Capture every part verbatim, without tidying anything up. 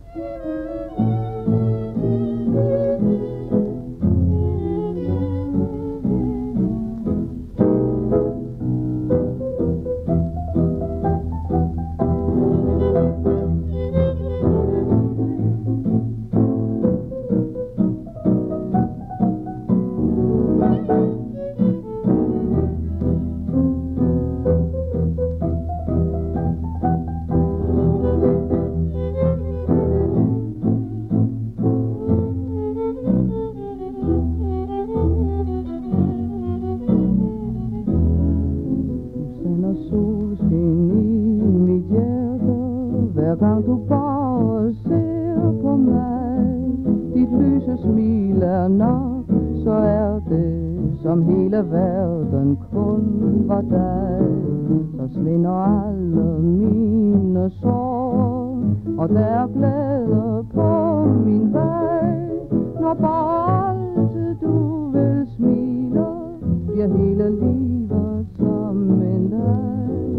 Solskin i mit hjerte, hver gang du bare ser på mig. Dit lyse smil er nok, så er det som hele verden kun var dig. Så svinder alle mine sorger, og der er glæde på min vej. Når bare altid du vil smile, bliver hele livet som en leg.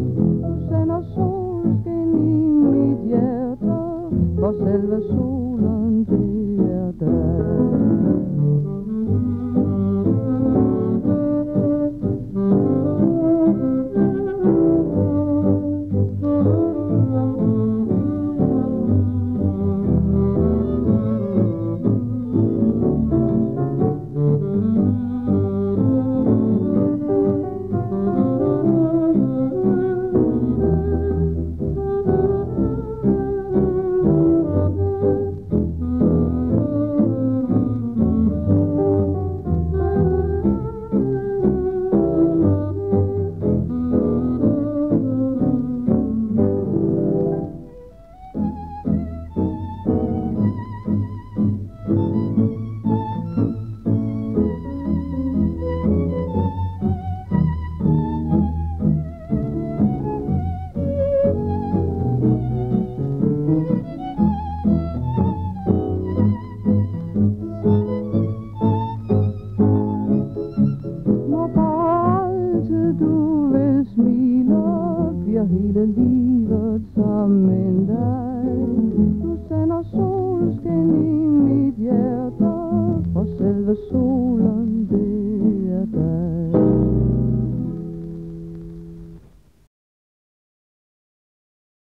Solskin i mit hjerte, for selve solen, det er dig.